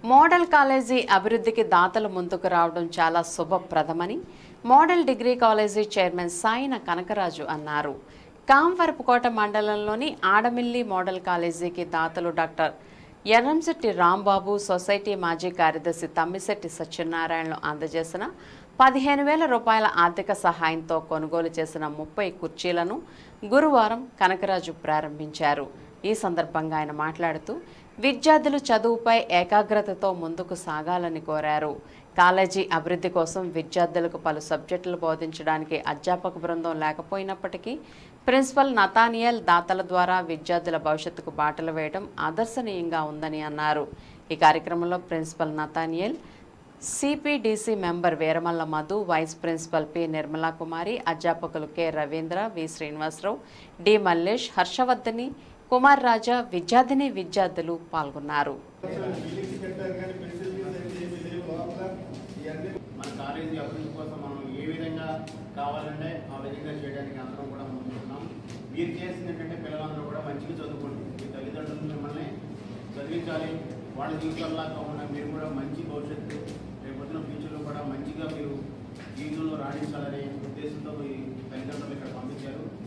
Model college అభివృద్ధికి దాతలు ముందుకు రావడం చాలా శుభప్రదమని model degree college chairman Sayina Kanakaraju అన్నారు. కాంవరపుకోట మండలంలోని ఆడమిల్లి మోడల్ కాలేజీకి దాతలు డాక్టర్ ఎర్రంశెట్టి రాంబాబు, సొసైటీ మాజీ కార్యదర్శి తమ్మిశెట్టి సత్యనారాయణలు అందజేసిన 15,000 రూపాయల ఆర్థిక సహాయంతో కొనుగోలు చేసిన 30 కుర్చీలను గురువారం కనకరాజు ప్రారంభించారు. ఈ సందర్భంగా ఆయన మాట్లాడుతూ విద్యార్థులు చదువుపై ఏకాగ్రతతో ముందుకు సాగాలని కోరారు. కాలేజీ అభివృద్ధి కోసం విద్యార్థులకు పలు సబ్జెక్టులు బోధించడానికి అధ్యాపక బృందం లేకపోయినప్పటికీ ప్రిన్సిపల్ నతానియల్ దాతల ద్వారా విద్యార్థుల భవిష్యత్తుకు బాటలు వేయడం ఆదర్శనీయంగా ఉందని అన్నారు. ఈ కార్యక్రమంలో principal Nathaniel, CPDC member Veeramalla Madhu, vice principal P Nirmala Kumari, అధ్యాపకులు K Ravindra, V Srinivasarao, D Mallesh, Harshavardhani, Kumar Raja, విద్యార్థులు పాల్గొన్నారు. మన కాలేజీ అభివృద్ధి కోసం మనం ఏ విధంగా కావాలంటే ఆ విధంగా చేయడానికి అందరం కూడా ముందుకుంటున్నాం. మీరు చేసింది ఏంటంటే పిల్లలందరూ కూడా మంచిగా చదువుకోండి. మీ తల్లిదండ్రులు మిమ్మల్ని చదివించాలి. వాళ్ళ జీవితంలా కాకుండా మీరు కూడా మంచి భవిష్యత్తు రేపొద్దున ఫ్యూచర్లో కూడా మంచిగా మీరు జీవితంలో రాణించాలనే ఉద్దేశంతో మీ తల్లిదండ్రులు ఇక్కడ పంపించారు.